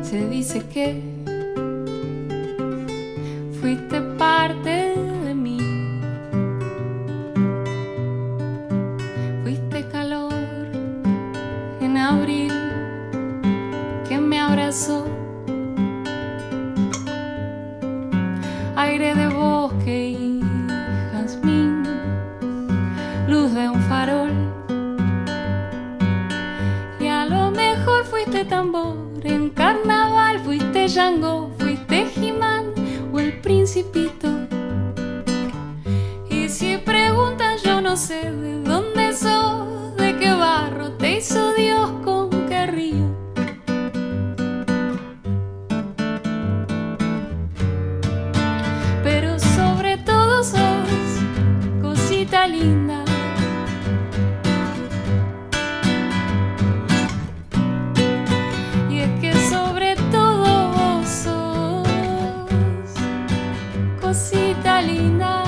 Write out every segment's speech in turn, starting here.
Se dice que fuiste parte de mí, fuiste calor en abril que me abrazó, aire de bosque y jazmín, luz de un farol, y a lo mejor fuiste tambor en carnaval, fuiste Yango, fuiste Jimán o el Principito. Y si preguntan yo no sé de dónde sos, de qué barro te hizo Dios, con qué río. Pero sobre todo sos cosita linda. Y es que sobre todo vos sos cosita linda.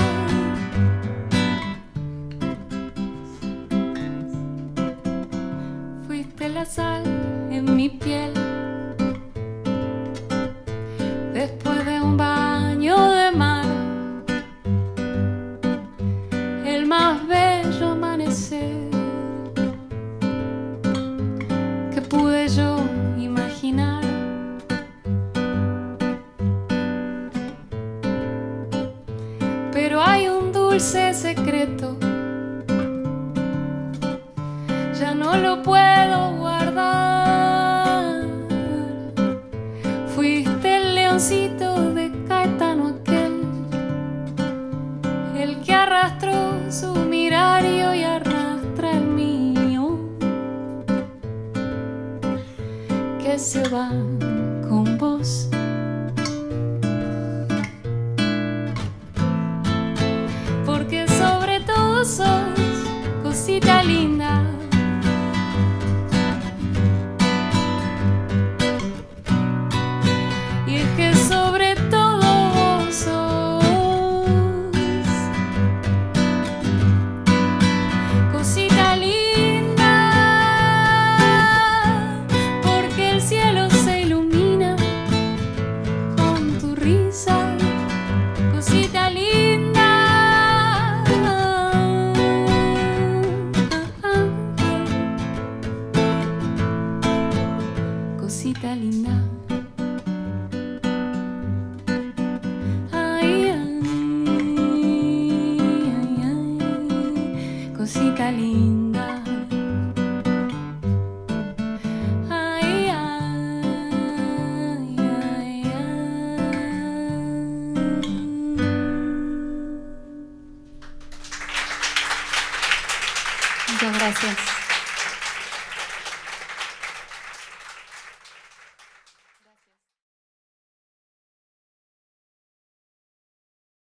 Fuiste la sal en mi piel después de un baño de mar, el más bello amanecer que pude yo imaginar. Pero hay un dulce secreto, ya no lo puedo guardar. Fuiste el leoncito de Caetano aquel, el que arrastró su mirar y hoy arrastra el mío, que se va con vos. Porque sobre todo sos cosita linda. Y es que sobre todo vos sos cosita linda. Porque el cielo se ilumina con tu risa, cosita linda. Cosita linda. Ay, ay, ay, ay, cosita linda. Ay, ay, ay, ay. Muchas gracias.